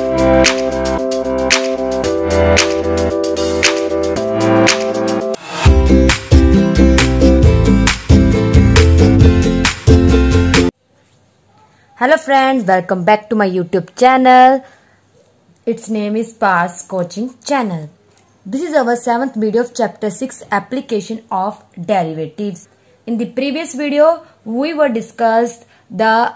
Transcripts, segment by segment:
Hello friends, welcome back to my YouTube channel. Its name is Pars Coaching Channel. This is our 7th video of chapter 6 application of derivatives. In the previous video, we were discussed the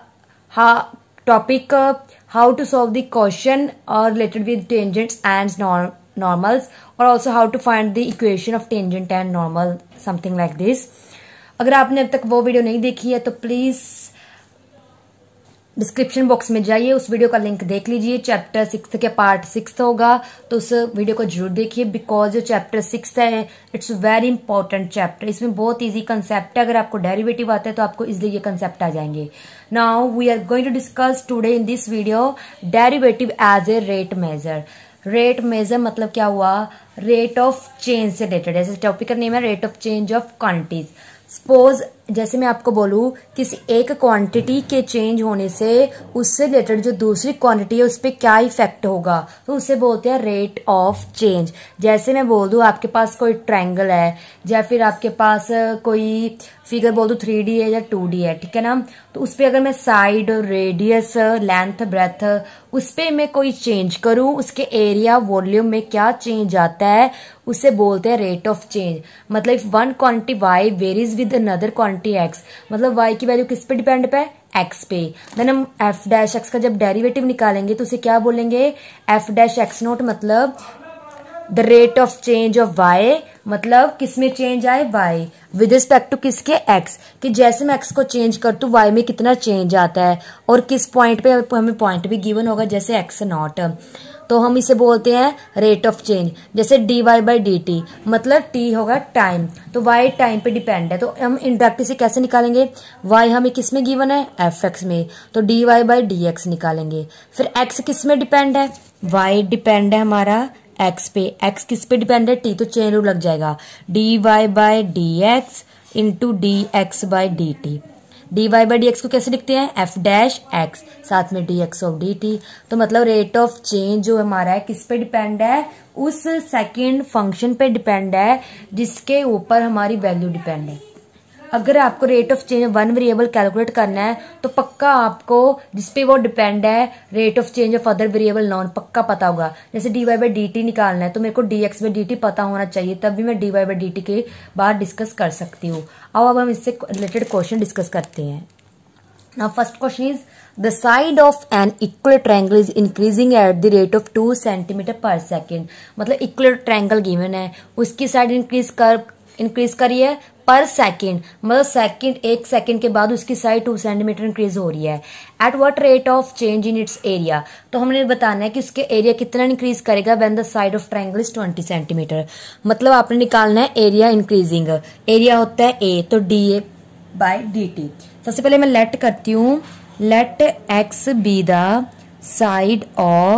topic how to solve the question related with tangents and normals, or also how to find the equation of tangent and normal, something like this. अगर आपने अब तक वो video नहीं देखी है तो please description box में जाइए, उस वीडियो का लिंक देख लीजिए। चैप्टर 6 के पार्ट 6 होगा, तो उस वीडियो को जरूर देखिए, बिकॉज जो चैप्टर 6 है इट्स वेरी इंपॉर्टेंट चैप्टर। इसमें बहुत इजी कंसेप्ट है, अगर आपको डेरिवेटिव आता है तो आपको इजिली ये कंसेप्ट आ जाएंगे। Now we are going to discuss today in this video derivative as a rate measure. Rate measure मतलब क्या हुआ, रेट ऑफ चेंज से रिलेटेड। जैसे टॉपिक का नेम है rate of change of quantities. Suppose जैसे मैं आपको बोलूं किसी एक क्वांटिटी के चेंज होने से उससे रिलेटेड जो दूसरी क्वांटिटी है उस पर क्या इफेक्ट होगा, तो उसे बोलते हैं रेट ऑफ चेंज। जैसे मैं बोल दूं आपके पास कोई ट्रायंगल है, या फिर आपके पास कोई फिगर बोल दूं 3D है या 2D है, ठीक है ना, तो उस पर अगर मैं साइड, रेडियस, लेंथ, ब्रेथ उस पर मैं कोई चेंज करूं, उसके एरिया, वॉल्यूम में क्या चेंज आता है उसे बोलते हैं रेट ऑफ चेंज। मतलब if one quantity y varies with another quantity x, मतलब y की वैल्यू किस पे डिपेंड है, x पे, देन हम f डैश x का जब डेरिवेटिव निकालेंगे तो उसे क्या बोलेंगे, f डैश x नोट, मतलब the rate of change of y, मतलब किसमें चेंज आए, y विद रिस्पेक्ट टू किसके, x, कि जैसे मैं x को चेंज कर तू y में कितना चेंज आता है, और किस पॉइंट पे, हमें पॉइंट भी गिवन होगा जैसे x नॉट, तो हम इसे बोलते हैं रेट ऑफ चेंज। जैसे dy बाई डी टी, मतलब t होगा टाइम, तो y टाइम पे डिपेंड है, तो हम इंडायरेक्टली से कैसे निकालेंगे, y हमें किस में गिवन है, fx में, तो dy बाई dx निकालेंगे। फिर x किस में डिपेंड है, y डिपेंड है हमारा x पे, x किस पे डिपेंड है, t, तो चेन रूल लग जाएगा, dy by dx into dx by dt। dy by dx को कैसे लिखते हैं, f डैश x, साथ में dx ऑफ dt। तो मतलब रेट ऑफ चेंज जो हमारा है किस पे डिपेंड है, उस सेकंड फंक्शन पे डिपेंड है जिसके ऊपर हमारी वैल्यू डिपेंड है। अगर आपको rate of change one variable calculate करना है तो पक्का आपको जिसपे वो डिपेंड है rate of change of other variable non पक्का पता होगा। जैसे dy बाई dt निकालना है तो मेरे को dx बाई dt पता होना चाहिए, तब भी मैं dy बाई dt के बाद डिस्कस कर सकती हूँ। अब हम इससे रिलेटेड क्वेश्चन डिस्कस करते हैं। Now first question is the side of an equal triangle is increasing at the rate of 2 centimetre per second. मतलब इक्वल ट्रायंगल गिवन है, उसकी साइड इंक्रीज करिए पर सेकेंड, मतलब सेकेंड, एक सेकेंड के बाद उसकी साइड 2 सेंटीमीटर इंक्रीज हो रही है। At what rate of change in its area, तो हमने बताना है कि उसके एरिया कितना इंक्रीज करेगा when the side of triangle is 20 centimetre. मतलब आपने निकालना है एरिया इंक्रीजिंग, एरिया होता है a, तो da बाई dt। सबसे पहले मैं लेट करती हूँ, let x be the side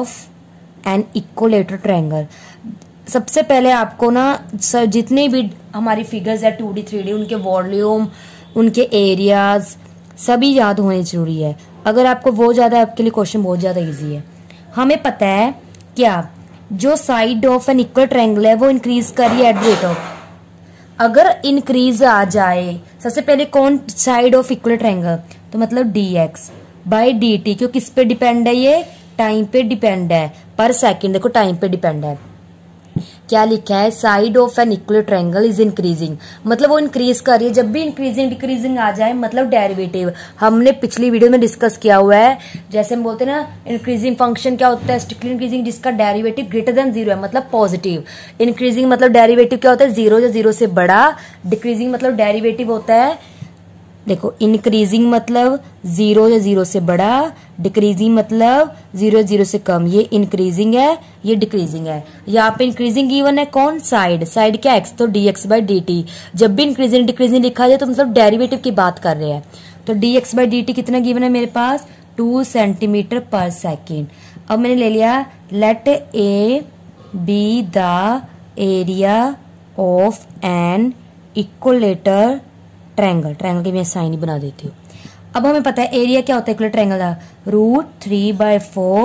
of an equilateral triangle. सबसे पहले आपको ना जितने भी हमारी फिगर्स है 2D 3D, उनके वॉल्यूम, उनके एरियाज सभी याद होने जरूरी है। अगर आपको वो ज्यादा, आपके लिए क्वेश्चन बहुत ज्यादा इजी है। हमें पता है क्या, जो side of an equal triangle है वो इंक्रीज करिए एट रेट ऑफ, अगर इंक्रीज आ जाए सबसे पहले कौन, साइड ऑफ इक्वल ट्रायंगल, तो मतलब dx बाई dt, क्यों किस पे डिपेंड है, ये टाइम पे डिपेंड है, पर सेकेंड, देखो टाइम पे डिपेंड है। क्या लिखा है, side of an equal triangle is increasing, मतलब वो इंक्रीज कर रही है। जब भी इंक्रीजिंग डिक्रीजिंग आ जाए मतलब डेरिवेटिव, हमने पिछली वीडियो में डिस्कस किया हुआ है। जैसे हम बोलते हैं ना इंक्रीजिंग फंक्शन क्या होता है, स्ट्रिक्टली इंक्रीजिंग जिसका डेरिवेटिव ग्रेटर देन 0 है, मतलब पॉजिटिव। इंक्रीजिंग मतलब डेरिवेटिव क्या होता है, 0 या 0 से बड़ा। डिक्रीजिंग मतलब डेरिवेटिव होता है, देखो इंक्रीजिंग मतलब 0 या 0 से बड़ा, डिक्रीजिंग मतलब 0 या 0 से कम। ये इंक्रीजिंग है, ये डिक्रीजिंग है। यहाँ पे इंक्रीजिंग गिवन है कौन, साइड, साइड क्या x, तो dx बाई dt। जब भी इंक्रीजिंग डिक्रीजिंग लिखा जाए तो मतलब डेरिवेटिव की बात कर रहे हैं। तो dx बाई dt कितना गिवन है मेरे पास, 2 सेंटीमीटर पर सेकेंड। अब मैंने ले लिया let a be the area of an equilateral triangle, triangle की मैं साइन ही बना देती हूँ। अब हमें पता है एरिया क्या होता है इक्वल ट्रायंगल का, √3/4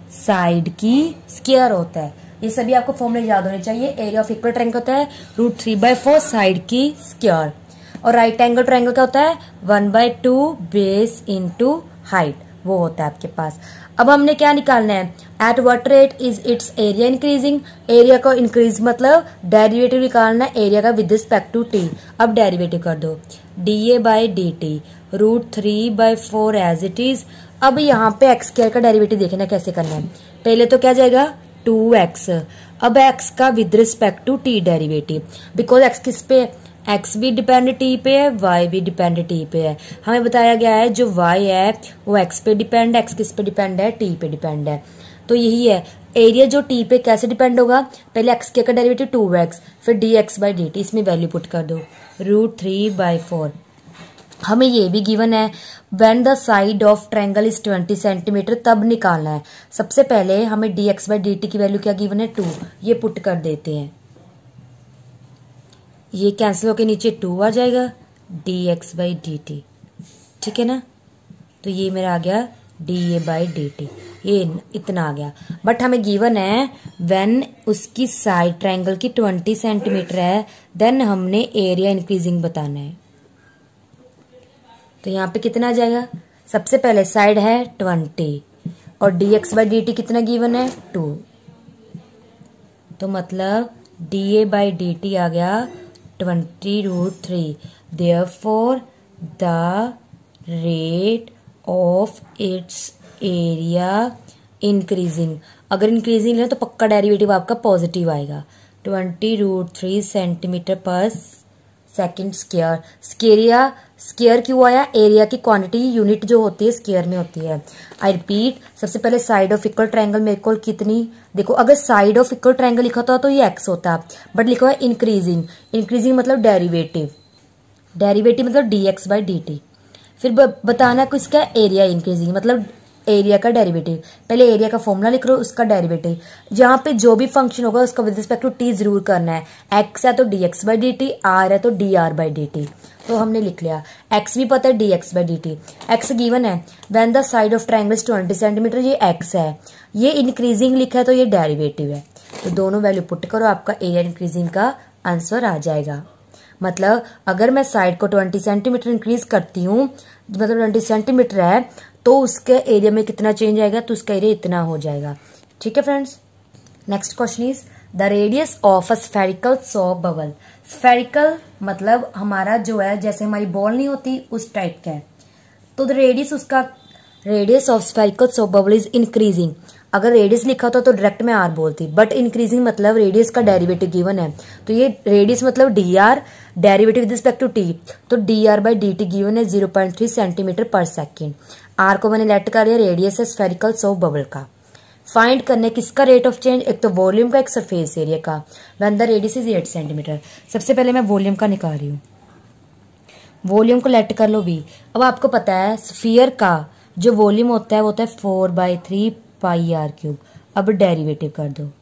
साइड की स्क्वायर होता है। ये सभी आपको फॉर्मूले याद होने चाहिए। एरिया ऑफ इक्वल ट्रायंगल होता है √3/4 साइड की स्क्वायर, और राइट एंगल ट्रायंगल क्या होता है 1/2 बेस इंटू हाइट, वो होता है आपके पास। अब हमने क्या निकालना है, at what rate is its area increasing. Area को इंक्रीज मतलब डेरिवेटिव निकालना है एरिया का विद रिस्पेक्ट टू टी। अब डेरिवेटिव कर दो dA/dt √3/4 एज इट इज। अब यहाँ पे एक्स स्क्वायर का डेरिवेटिव देखना कैसे करना है। पहले तो क्या जाएगा 2x, अब x का with respect to t derivative, because x किस पे, x भी डिपेंड t पे है, y भी डिपेंड t पे है। हमें बताया गया है जो y है वो x पे डिपेंड है, x किस पे डिपेंड है, t पे डिपेंड है। तो यही है एरिया जो t पे कैसे डिपेंड होगा, पहले x के का डेरिवेटिव 2x, फिर dx/dt, इसमें वैल्यू पुट कर दो √3/4। हमें ये भी गिवन है when the side of triangle is 20 centimetre, तब निकालना है। सबसे पहले हमें dx/dt की वैल्यू क्या गिवन है 2, ये पुट कर देते हैं। ये कैंसिल होके नीचे 2 आ जाएगा dx/dt, ठीक है ना। तो ये मेरा आ गया dA/dt, ये इतना आ गया। बट हमें गिवन है व्हेन उसकी साइड ट्रायंगल की 20 सेंटीमीटर है, देन हमने एरिया इंक्रीजिंग बताना है। तो यहाँ पे कितना आ जाएगा, सबसे पहले साइड है 20 और dx/dt कितना गिवन है 2, तो मतलब dA/dt आ गया 20√3। Therefore the rate of its area increasing, अगर इंक्रीजिंग है तो पक्का डेरिवेटिव आपका पॉजिटिव आएगा। 20√3 centimetre per second square. स्क्वेरिया square क्यों आया, एरिया की क्वांटिटी यूनिट जो होती है स्क्वायर में होती है। आई रिपीट, सबसे पहले साइड ऑफ इक्वल ट्रायंगल मेरे को कितनी, देखो अगर साइड ऑफ इक्वल ट्रायंगल लिखा था तो ये x होता, बट लिखा हुआ है इंक्रीजिंग। इंक्रीजिंग मतलब डेरिवेटिव, डेरिवेटिव मतलब dx/dt। फिर बताना कि इसका एरिया इंक्रीजिंग मतलब एरिया का डेरिवेटिव। पहले एरिया का फॉर्मूला लिख लो, उसका डेरिवेटिव। जहां पे जो भी फंक्शन होगा उसका विद रिस्पेक्ट टू टी जरूर करना है। x है तो dx/dt, r है तो dr/dt। तो हमने लिख लिया, x भी पता है dx/dt। x गिवन है when the side of triangle is 20 centimetre, ये x है, ये इंक्रीजिंग लिखा है तो ये डेरिवेटिव है। तो दोनों वैल्यू पुट करो, आपका एरिया इंक्रीजिंग का आंसर आ जाएगा। मतलब अगर मैं साइड को 20 सेंटीमीटर इंक्रीज करती हूँ, मतलब 20 सेंटीमीटर है, तो उसके एरिया में कितना चेंज आएगा, तो उसका एरिया इतना हो जाएगा। ठीक है friends, next question is the radius of a spherical soap bubble. Spherical मतलब हमारा जो है जैसे हमारी बॉल नहीं होती उस टाइप का है। तो द रेडियस, उसका radius of spherical soap bubble is increasing. अगर रेडियस लिखा होता तो डायरेक्ट में आर बोलती, बट इंक्रीजिंग मतलब रेडियस का डेरिवेटिव गिवन है, तो ये रेडियस मतलब dr, derivative with respect to t, तो dr/dt गिवन है 0.3 सेंटीमीटर पर सेकेंड। आर को मैंने लेट कर लिया, रेडियस है स्फेरिकल सॉप बबल का। फाइंड करने किसका रेट ऑफ चेंज, एक तो वॉल्यूम का, एक सरफेस एरिया का। When the radius is 8 centimetre. सबसे पहले मैं वॉल्यूम का निकाल रही हूँ, वॉल्यूम को लेट कर लो v। अब आपको पता है स्फीयर का जो वॉल्यूम होता है वो होता है 4/3 पाई आर क्यूब। अब डेरिवेटिव कर दो,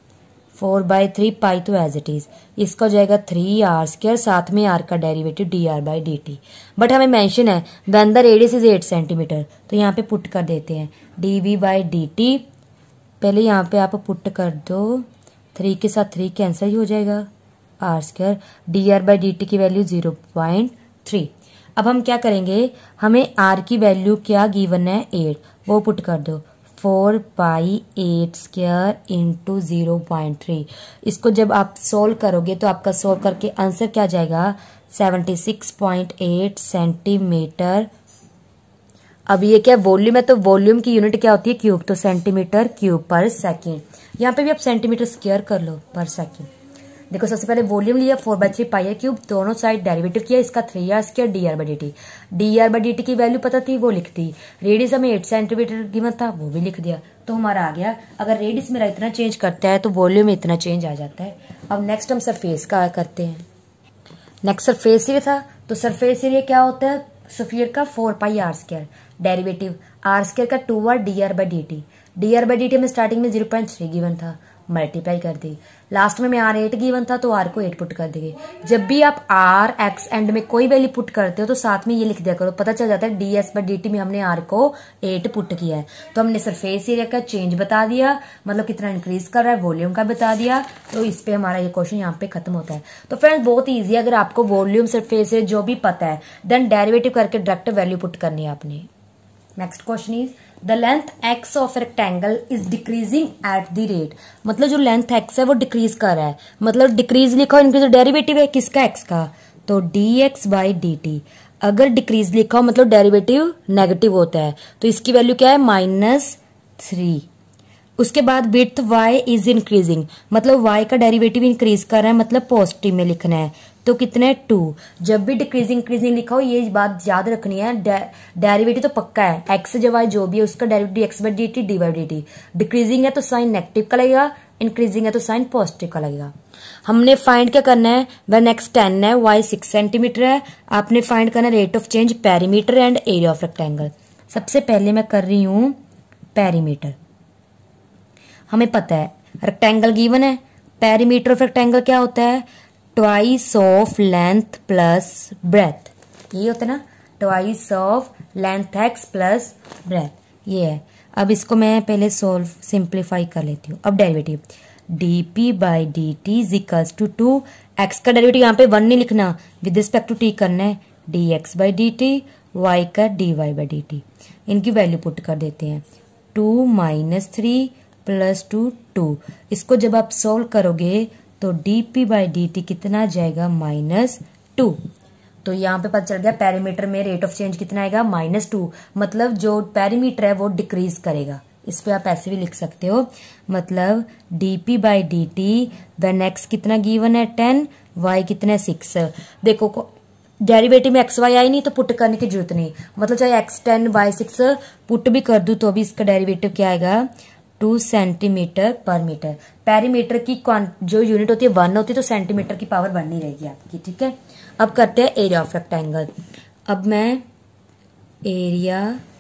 4/3 पाई तो एज इट इज, इसका हो जाएगा 3r², साथ में r का डेरिवेटिव dr/dt। बट हमें मेंशन है when the radius is 8 centimetre, तो यहाँ पे पुट कर देते हैं dv/dt। पहले यहाँ पे आप पुट कर दो, 3 के साथ 3 कैंसिल ही हो जाएगा, r², dr/dt की वैल्यू 0.3। अब हम क्या करेंगे, हमें r की वैल्यू क्या गिवन है 8, वो पुट कर दो 4π8² इंटू 0.3। इसको जब आप सोल्व करोगे तो आपका सोल्व करके आंसर क्या जाएगा 76.8 सेंटीमीटर। अब ये क्या वॉल्यूम है, तो वॉल्यूम की यूनिट क्या होती है क्यूब, तो सेंटीमीटर क्यूब पर सेकेंड। यहाँ पे भी आप सेंटीमीटर स्क्वायर कर लो पर सेकेंड। देखो सबसे पहले वॉल्यूम लिया 4/3 पाई क्यूब, दोनों साइड डेरिवेटिव किया, इसका 3r² dr/dt। dr/dt की वैल्यू पता थी वो लिख दी, रेडियस हमें 8 सेंटीमीटर गिवन था वो भी लिख दिया, तो हमारा आ गया। अगर रेडियस मेरा इतना चेंज करता है तो वॉल्यूम में इतना चेंज आ जाता है। अब नेक्स्ट हम सरफेस का करते हैं। नेक्स्ट सरफेस एरिया था, तो सरफेस एरिया क्या होता है स्फीयर का 4πr², डेरिवेटिव r² का 2r dr/dt। dr/dt में स्टार्टिंग में 0.3 गिवन था, मल्टीप्लाई कर दी। लास्ट में आर 8 गिवन था तो आर को 8 पुट कर देंगे। जब भी आप आर एक्स एंड में कोई वैल्यू पुट करते हो तो साथ में ये लिख दिया करो, पता चल जाता है ds/dt में हमने आर को 8 पुट किया है। तो हमने सरफेस एरिया का चेंज बता दिया, मतलब कितना इंक्रीज कर रहा है, वॉल्यूम का बता दिया। तो इस पे हमारा ये क्वेश्चन यहाँ पे खत्म होता है। तो फ्रेंड्स बहुत ईजी है, अगर आपको वॉल्यूम सरफेस एरिया जो भी पता है देन डेरिवेटिव करके डायरेक्ट वैल्यू पुट करनी है आपने। Next question is the length x of rectangle is decreasing at the rate, मतलब जो लेंथ x है वो डिक्रीज कर रहा है, मतलब डिक्रीज लिखा हो, इंक्रीज डेरिवेटिव है किसका, x का, तो dx/dt। अगर डिक्रीज लिखा हो मतलब डेरिवेटिव नेगेटिव होता है, तो इसकी वैल्यू क्या है -3। उसके बाद विड्थ y इज इंक्रीजिंग, मतलब y का डेरिवेटिव इंक्रीज कर रहा है, मतलब पॉजिटिव में लिखना है, तो कितने 2। जब भी डिक्रीजिंग इंक्रीजिंग लिखा हो ये बात याद रखनी है, डेरिवेटिव तो पक्का है, x जब y जो भी है उसका डेरिवेटिव x/dt dy/dt। डिक्रीजिंग है तो साइन नेगेटिव का लगेगा, इंक्रीजिंग है तो साइन पॉजिटिव का लगेगा। हमने फाइंड क्या करना है, वन x 10 है, y 6 सेंटीमीटर है, आपने फाइंड करना rate of change, perimeter and area of rectangle. सबसे पहले मैं कर रही हूं पेरीमीटर। हमें पता है रेक्टेंगल गिवन है, पेरीमीटर ऑफ रेक्टेंगल क्या होता है, twice of length plus breadth, ये होता है ना, twice of length x plus breadth, ये है। अब इसको मैं पहले सोल्व सिंप्लीफाई कर लेती हूँ। अब derivative dp/dt is equals to 2, x का डेरिवेटिव यहाँ पे 1 नहीं लिखना, विद रिस्पेक्ट टू t करना है, dx/dt, y का dy/dt। इनकी वैल्यू पुट कर देते हैं, 2 - 3 + 2 2। इसको जब आप सोल्व करोगे तो dp/dt कितना आ जाएगा -2। तो यहाँ पे पता चल गया पेरीमीटर में रेट ऑफ चेंज कितना आएगा -2, मतलब जो पेरीमीटर है वो डिक्रीज करेगा। इस पे आप ऐसे भी लिख सकते हो, मतलब dp/dt व्हेन x कितना गिवन है 10, y कितना है 6। देखो डेरिवेटिव में x y आई नहीं तो पुट करने की जरूरत नहीं, मतलब चाहे x 10 y 6 पुट भी कर दूं तो भी इसका डेरिवेटिव क्या आएगा 2 सेंटीमीटर/मीटर। पेरीमीटर की जो यूनिट होती है 1 होती है, तो सेंटीमीटर की पावर 1 नहीं रहेगी आपकी, ठीक है। अब करते हैं एरिया ऑफ रेक्टेंगल। अब मैं एरिया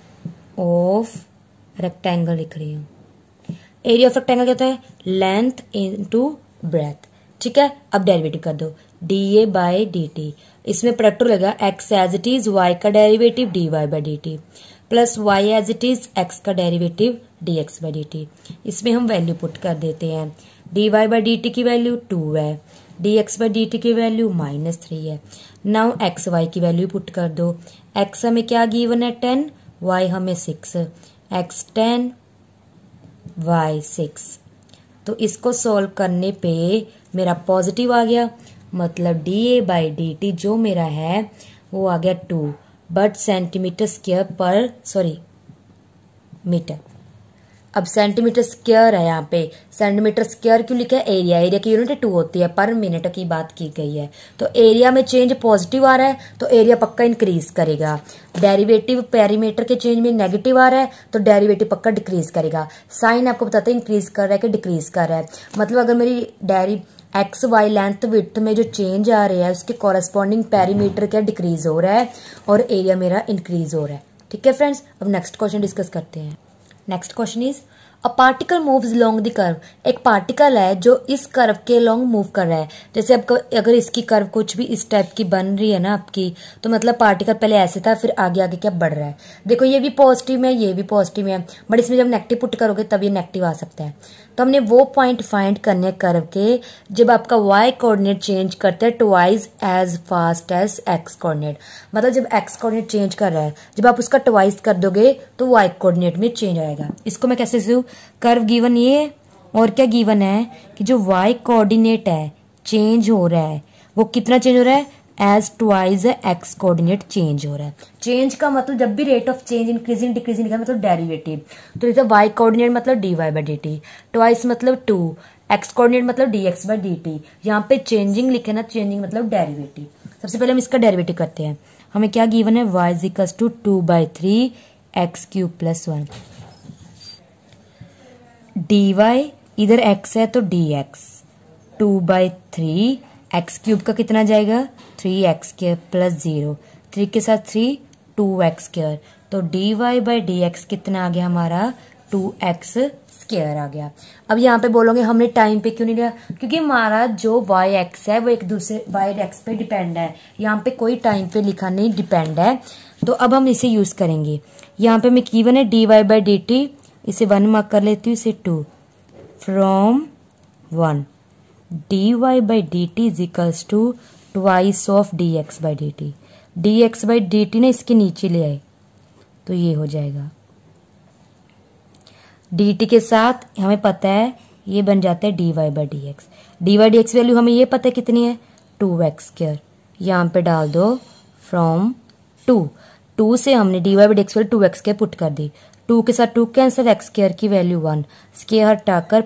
ऑफ रेक्टेंगल लिख रही हूँ। एरिया ऑफ रेक्टेंगल क्या होता है, लेंथ इनटू ब्रेथ, ठीक है। अब डेरिवेटिव कर दो, dA/dt, इसमें प्रोडक्ट लगा x as it is, y का derivative dy/dt, plus y as it is, x का डेरिवेटिव dx/dt। इसमें हम वैल्यू पुट कर देते हैं, dy/dt की वैल्यू 2 है, dx/dt की वैल्यू -3 है। नाउ x y की वैल्यू पुट कर दो, x हमें क्या गिवन है 10, y हमें 6, x 10 y 6। तो इसको सॉल्व करने पे मेरा पॉजिटिव आ गया, मतलब dA/dt जो मेरा है वो आ गया 2, बट सेंटीमीटर स्क्वायर मीटर। अब सेंटीमीटर स्क्वायर है, यहाँ पे सेंटीमीटर स्क्वायर क्यों लिखा है, एरिया की यूनिट 2 होती है, पर मिनट की बात की गई है। तो एरिया में चेंज पॉजिटिव आ रहा है तो एरिया पक्का इंक्रीज करेगा, डेरिवेटिव पेरीमीटर के चेंज में नेगेटिव आ रहा है तो डेरिवेटिव पक्का डिक्रीज करेगा। साइन आपको बताता है इंक्रीज कर रहा है कि डिक्रीज कर रहा है, मतलब अगर मेरी एक्स वाई लेंथ विड्थ में जो चेंज आ रहा है उसके कॉरेस्पॉन्डिंग पेरीमीटर क्या डिक्रीज हो रहा है और एरिया मेरा इंक्रीज हो रहा है, ठीक है फ्रेंड्स। अब नेक्स्ट क्वेश्चन डिस्कस करते हैं। Next question is a particle moves along the curve, एक पार्टिकल है जो इस कर्व के अलोंग मूव कर रहा है। जैसे अगर इसकी कर्व कुछ भी इस टाइप की बन रही है ना आपकी, तो मतलब पार्टिकल पहले ऐसे था फिर आगे आगे क्या बढ़ रहा है। देखो ये भी पॉजिटिव है ये भी पॉजिटिव है, बट इसमें जब नेगेटिव पुट करोगे तब ये नेगेटिव आ सकता है। तो हमने वो पॉइंट फाइंड करने कर्व के जब आपका y कोऑर्डिनेट चेंज करता है twice as fast as x coordinate, मतलब जब x कोऑर्डिनेट चेंज कर रहा है जब आप उसका ट्वाइस कर दोगे तो y कोऑर्डिनेट में चेंज आएगा। इसको मैं कैसे लिखूं, कर्व गिवन ये और क्या गिवन है कि जो y कोऑर्डिनेट है चेंज हो रहा है वो कितना चेंज हो रहा है, as twice x coordinate change हो रहा है। चेंज का मतलब जब भी rate of change increasing decreasing लिखा मतलब डेरिवेटिव, तो जैसे y कोऑर्डिनेट मतलब dy/dt, ट्वाइस मतलब 2, x कोऑर्डिनेट मतलब dx/dt। यहाँ पे चेंजिंग लिखे ना, चेंजिंग मतलब डेरिवेटिव। सबसे पहले हम इसका डेरिवेटिव करते हैं। हमें क्या गिवन है, y = 2/3 x³ + 1 dy, इधर x है तो dx, 2/3 x³ का कितना जाएगा 3x² + 0, 3 के साथ 3 2x², तो dy/dx कितना आ गया हमारा 2x स्क्वायर आ गया। अब यहाँ पे बोलोगे हमने टाइम पे क्यों नहीं लिया, क्योंकि हमारा जो वाई एक्स है वो एक दूसरे वाई एक्स पे डिपेंड है, यहाँ पे कोई टाइम पे लिखा नहीं डिपेंड है। तो अब हम इसे यूज करेंगे। यहाँ पे मैं गिवन है d y by D t, इसे 1 मार्क कर लेती हूँ, इसे 2 from 1 d y by D t is equals to twice of d x by D t. D x by D t ना इसके नीचे ले आए तो ये हो जाएगा डी टी के साथ हमें पता है ये बन जाता है d y by d x. D y d x value हमें ये पता है कितनी है 2x स्क्वायर, यहाँ पे डाल दो फ्रॉम 2 से हमने d y by d x value 2x square पुट कर दी, 2 के साथ 2 कैंसिल, x स्क्वायर की वैल्यू 1 स्क्वायर हटाकर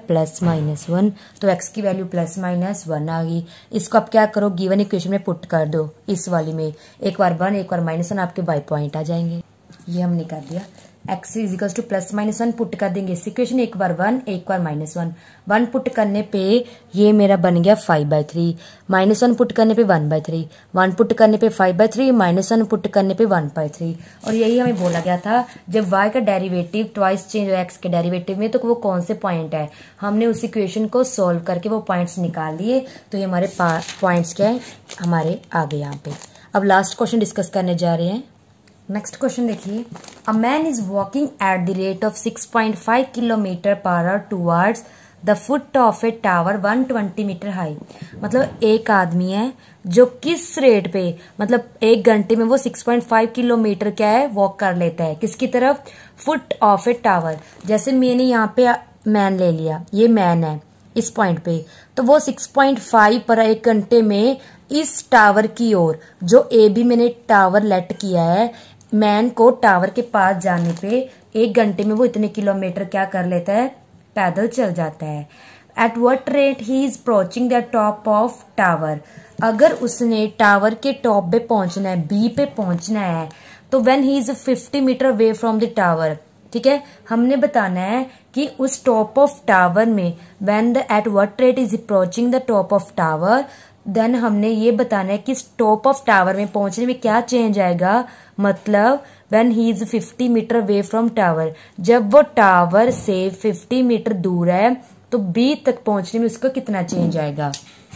+-1, तो x की वैल्यू +-1 आ गई। इसको आप क्या करो गिवन इक्वेशन में पुट कर दो, इस वाली में एक बार 1 एक बार -1 आपके बाई पॉइंट आ जाएंगे। ये हमने कर दिया। x is equal to +-1 put कर देंगे इस इक्वेशन, एक बार 1 एक बार -1, 1 पुट करने पे ये मेरा बन गया 5/3, -1 पुट करने पे 1/3, 1 पुट करने पे 5/3, -1 पुट करने पे 1/3। और यही हमें बोला गया था जब y का डेरिवेटिव ट्वाइस चेंज हो x के डेरिवेटिव में तो वो कौन से पॉइंट है, हमने उस इक्वेशन को सोल्व करके वो पॉइंट्स निकाल लिए, तो ये हमारे पॉइंट्स क्या है हमारे आगे यहाँ पे। अब लास्ट क्वेश्चन डिस्कस करने जा रहे हैं। नेक्स्ट क्वेश्चन देखिए, a man is walking at the rate of 6.5 kilometre per hour towards the foot of a tower 120 metre high. मतलब एक आदमी है जो किस रेट पे, मतलब 1 घंटे में वो 6.5 किलोमीटर क्या है वॉक कर लेता है, किसकी तरफ, फुट ऑफ ए टावर। जैसे मैंने यहाँ पे मैन ले लिया, ये मैन है इस पॉइंट पे, तो वो 6.5 पर 1 घंटे में इस टावर की ओर, जो ए बी मैंने टावर लेट किया है, मैन को टावर के पास जाने पे 1 घंटे में वो इतने किलोमीटर क्या कर लेता है, पैदल चल जाता है। At what rate he is approaching the top of tower. अगर उसने टावर के टॉप पे पहुंचना है, बी पे पहुंचना है, तो when he is 50 metre away from the tower, ठीक है, हमने बताना है कि उस टॉप ऑफ टावर में when the at what rate is approaching the top of tower, then हमने ये बताना है कि टॉप ऑफ टावर में पहुंचने में क्या चेंज आएगा, मतलब when he is 50 metre away from tower, जब वो टावर से 50 मीटर दूर है तो बी तक पहुंचने में उसका कितना चेंज आएगा।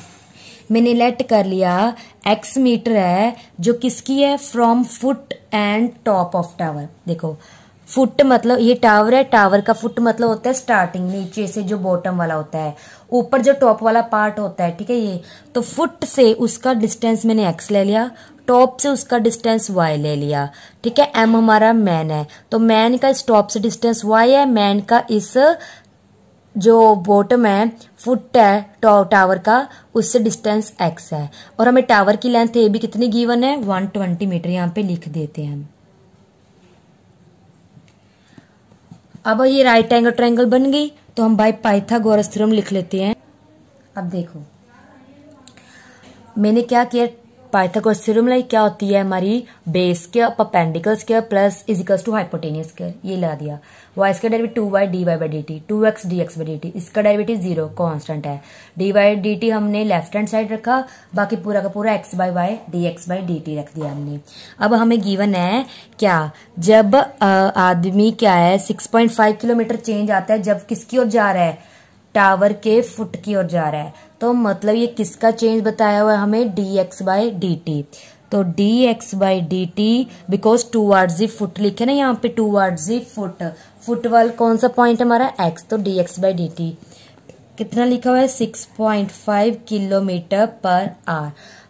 मैंने लेट कर लिया x मीटर है जो किसकी है, from foot and top of tower. देखो फुट मतलब ये टावर है, टावर का फुट मतलब होता है स्टार्टिंग, नीचे से जो बॉटम वाला होता है, ऊपर जो टॉप वाला पार्ट होता है, ठीक है। ये तो फुट से उसका डिस्टेंस मैंने x ले लिया, टॉप से उसका डिस्टेंस y ले लिया, ठीक है। m हमारा मैन है, तो मैन का इस टॉप से डिस्टेंस y है, मैन का इस जो बॉटम है फुट है टावर का, उससे डिस्टेंस x है। और हमें टावर की लेंथ ए भी कितनी गिवन है, 120 मीटर, यहाँ पे लिख देते हैं हम। अब ये राइट एंगल ट्रायंगल बन गई, तो हम बाय पाइथागोरस थ्योरम लिख लेते हैं। अब देखो मैंने क्या किया, पाइथागोरस थ्योरम लाई, क्या होती है हमारी, base square perpendicular square plus is equals to hypotenuse square, ये ला दिया। y इसका डेरिवेटिव 2y dy by D t, 2x dx by D t, इसका डेरिवेटिव 0 कांस्टेंट है, dy बाई डी टी हमने लेफ्ट हैंड साइड रखा, बाकी पूरा का पूरा x by y dx by D t रख दिया हमने। अब हमें गिवन है क्या, जब आदमी क्या है 6.5 किलोमीटर चेंज आता है, जब किसकी ओर जा रहा है, टावर के फुट की ओर जा रहा है, तो मतलब ये किसका चेंज बताया हुआ है हमें, dx बाई डी टी। तो dx by D t because towards the foot लिखे ना यहाँ पे, टूवर्ड्स द फुट, फुट वाल कौन सा पॉइंट है हमारा x, तो dx बाई डी टी कितना लिखा हुआ है 6.5 किलोमीटर पर आवर।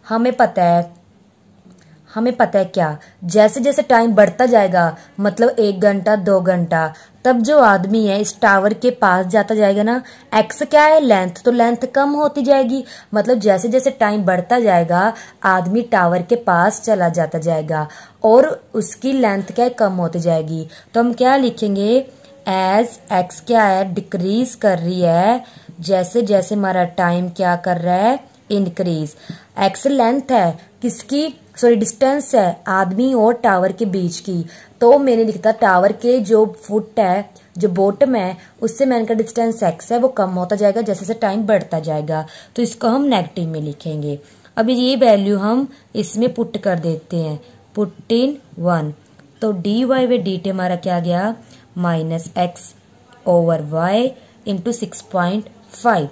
हमें पता है क्या, जैसे जैसे टाइम बढ़ता जाएगा, मतलब 1 घंटा 2 घंटा, तब जो आदमी है इस टावर के पास जाता जाएगा ना, एक्स क्या है लेंथ, तो लेंथ कम होती जाएगी, मतलब जैसे जैसे टाइम बढ़ता जाएगा आदमी टावर के पास चला जाता जाएगा और उसकी लेंथ क्या है कम होती जाएगी। तो हम क्या लिखेंगे, एज एक्स क्या है डिक्रीज कर रही है, जैसे जैसे हमारा टाइम क्या कर रहा है इंक्रीज। एक्स लेंथ है किसकी, सॉरी डिस्टेंस है आदमी और टावर के बीच की, तो मैंने लिखता टावर के जो फुट है, जो बॉटम है, उससे मैन का डिस्टेंस x है वो कम होता जाएगा जैसे जैसे टाइम बढ़ता जाएगा, तो इसको हम नेगेटिव में लिखेंगे। अब ये वैल्यू हम इसमें पुट कर देते हैं, पुट इन 1, तो dy बाई डी टी हमारा क्या गया -x ओवर वाई इंटू 6.5।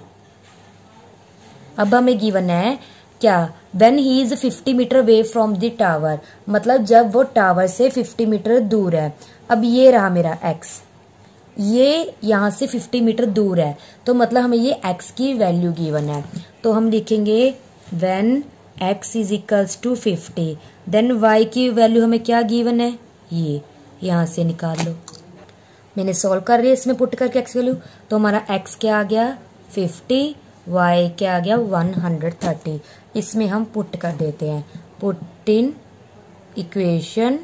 अब हमें गिवन है क्या, when he is 50 metre away from the tower, मतलब जब वो टावर से 50 मीटर दूर है। अब ये रहा मेरा x, ये यहां से 50 मीटर दूर है, तो मतलब हमें ये x की वैल्यू गिवन है। तो हम लिखेंगे when x is equals to 50, then y की वैल्यू हमें क्या गिवन है, ये यहां से निकाल लो। मैंने सॉल्व कर रही है इसमें पुट करके x वैल्यू, तो हमारा x क्या आ गया 50, y क्या आ गया 130। इसमें हम पुट कर देते हैं, पुट इन इक्वेशन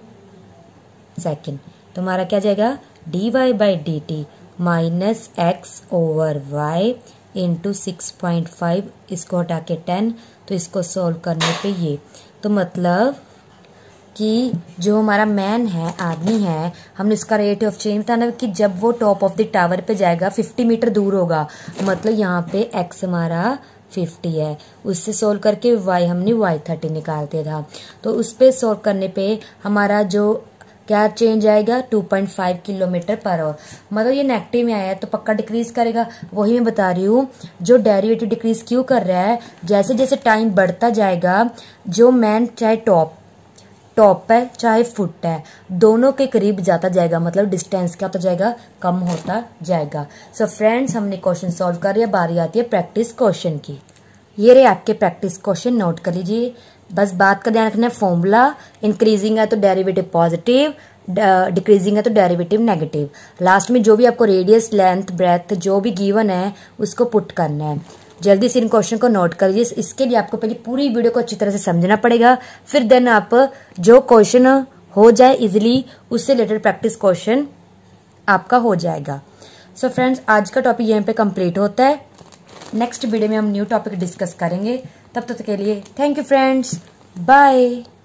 सेकेंड, तो हमारा क्या जाएगा dy by D t minus x over y into 6.5, इसको हटा के 10, तो इसको सॉल्व करने पे ये, तो मतलब कि जो हमारा मैन है, आदमी है, हमने इसका रेट ऑफ चेंज था ना कि जब वो टॉप ऑफ द टावर पे जाएगा 50 मीटर दूर होगा, मतलब यहाँ पे x हमारा 50 है, उससे सोल्व करके y हमने y30 निकालते था। तो उस पे सोल्व करने पे हमारा जो क्या चेंज आएगा 2.5 किलोमीटर पर आवर, मतलब ये नेगेटिव में आया है तो पक्का डिक्रीज करेगा। वही मैं बता रही हूँ, जो डेरिवेटिव डिक्रीज क्यों कर रहा है, जैसे जैसे टाइम बढ़ता जाएगा, जो मैन चाहे टॉप है चाहे फुट है, दोनों के करीब जाता जाएगा, मतलब डिस्टेंस क्या होता जाएगा, कम होता जाएगा। सो फ्रेंड्स, हमने क्वेश्चन सॉल्व कर लिया, बारी आती है प्रैक्टिस क्वेश्चन की। ये रहे आपके प्रैक्टिस क्वेश्चन, नोट कर लीजिए। बस बात का ध्यान रखना है, फॉर्मूला इंक्रीजिंग है तो डेरिवेटिव पॉजिटिव, डिक्रीजिंग है तो डेरिवेटिव नेगेटिव। लास्ट में जो भी आपको रेडियस, लेंथ, ब्रेथ जो भी गिवन है उसको पुट करना है। जल्दी से इन क्वेश्चन को नोट कर लीजिए। इसके लिए आपको पहले पूरी वीडियो को अच्छी तरह से समझना पड़ेगा, फिर देन आप जो क्वेश्चन हो जाए इजिली, उससे रिलेटेड प्रैक्टिस क्वेश्चन आपका हो जाएगा। सो फ्रेंड्स, आज का टॉपिक यहीं पे कंप्लीट होता है। नेक्स्ट वीडियो में हम न्यू टॉपिक डिस्कस करेंगे। तब तक के लिए थैंक यू फ्रेंड्स, बाय।